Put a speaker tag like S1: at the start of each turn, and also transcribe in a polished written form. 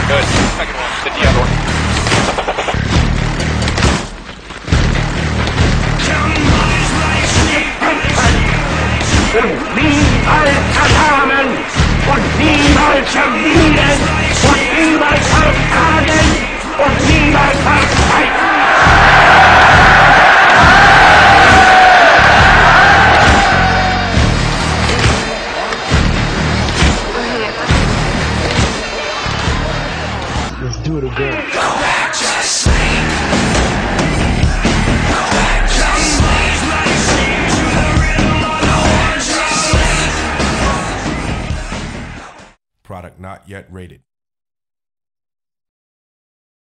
S1: Good. Second one. Hit the other one.
S2: Und niemals erbarmen und niemals ermüden und niemals versagen und niemals verzweifeln.
S3: Let's do it again.
S4: Go back to sleep. Go back to sleep. To the rhythm of the one drum.
S5: Product not yet rated.